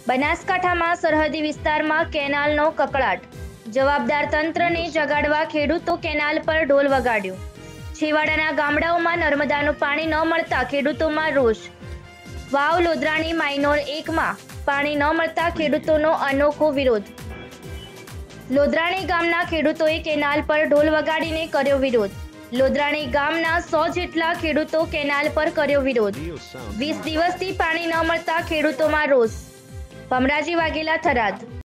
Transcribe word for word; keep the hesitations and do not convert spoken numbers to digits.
બનાસકાંઠામાં સરહદી વિસ્તારમાં કેનાલનો કકળાટ, જવાબદાર તંત્રને જગાડવા ખેડૂતો કેનાલ પર ઢોલ વગાડ્યો। છેવાડાના ગામડાઓમાં નર્મદાનું પાણી ન મળતા ખેડૂતોમાં રોષ। વાવ લોધરાણી માઇનોર એકમાં પાણી ન મળતા ખેડૂતોનો અનોખો વિરોધ। લોધરાણી ગામના ખેડૂતોએ કેનાલ પર ઢોલ વગાડીને કર્યો વિરોધ। લોધરાણી ગામના સો જેટલા ખેડૂતો કેનાલ પર કર્યો વિરોધ। વીસ દિવસથી પાણી ન મળતા ખેડૂતોમાં રોષ। ભમરાજી વાઘેલા, થરાદ।